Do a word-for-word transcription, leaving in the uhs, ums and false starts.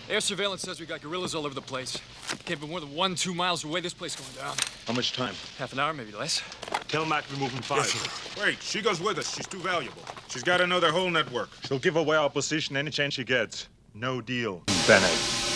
Air surveillance says we got guerrillas all over the place. Can't be more than one, two miles away. This place going down. How much time? Half an hour, maybe less. Tell Mac we're moving fast. Yes, wait, she goes with us. She's too valuable. She's got to know their whole network. She'll give away our position any chance she gets. No deal, Bennett.